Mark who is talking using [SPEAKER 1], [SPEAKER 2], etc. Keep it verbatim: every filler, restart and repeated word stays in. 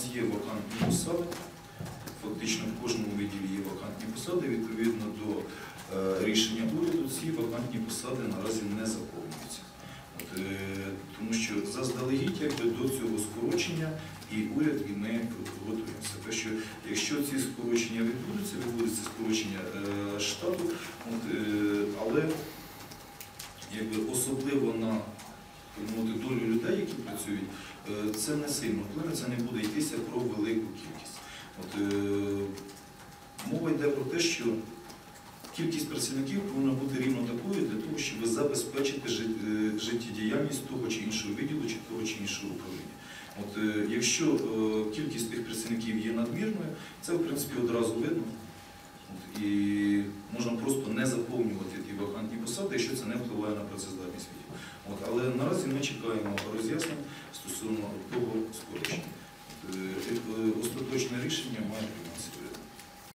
[SPEAKER 1] нас є вакантні посади, фактично в кожному відділі є вакантні посади, відповідно до е, рішення уряду ці вакантні посади наразі не заповнюються. От, е, тому що заздалегідь якби, до цього скорочення і уряд, і ми готуємося. Те, що якщо ці скорочення відбудуться, відбудеться скорочення е, штату, от, е, але якби, особливо на мовити, долю людей, які працюють, е, це не сильно вплине, це не буде йтися про велику кількість. От, е, мова йде про те, що кількість працівників повинна бути рівно такою для того, щоб забезпечити життєдіяльність того чи іншого відділу, чи того чи іншого управління. От, е, якщо е, кількість тих працівників є надмірною, це в принципі одразу видно. От, і можна просто не заповнювати ті вакантні посади, якщо це не впливає на працездатність відділу. От, але наразі ми чекаємо роз'яснень стосовно того,